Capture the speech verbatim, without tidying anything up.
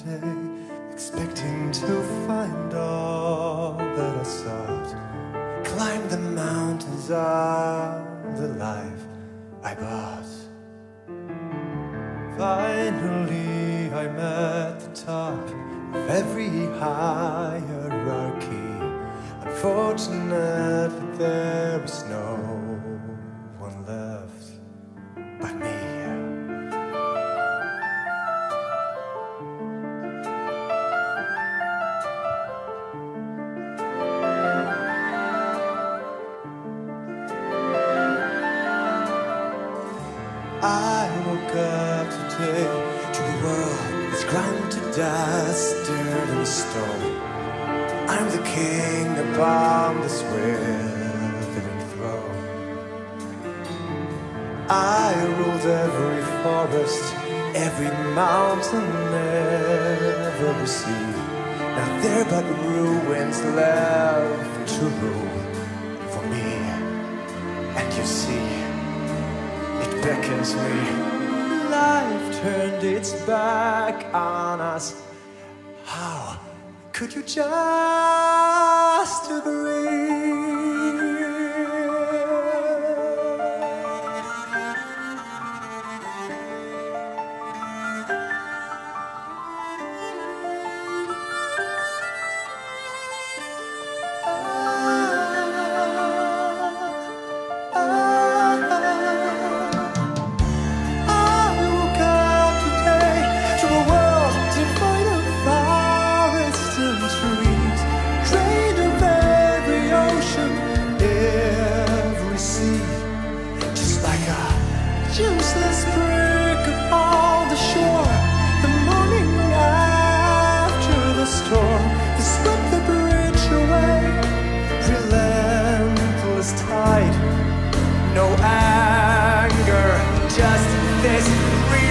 today, expecting to find all that I sought. Climb the mountains of the life I bought. Finally I'm at the top of every hierarchy. Unfortunately there is no one left but me. I woke up today to a world that's ground to dust, dirt and stone. I'm the king upon this withering throne. I ruled every forest, every mountain, every sea. Now there but ruins left to rule for me. And you see, beckons me. Life turned its back on us. How could you just agree? No anger, just this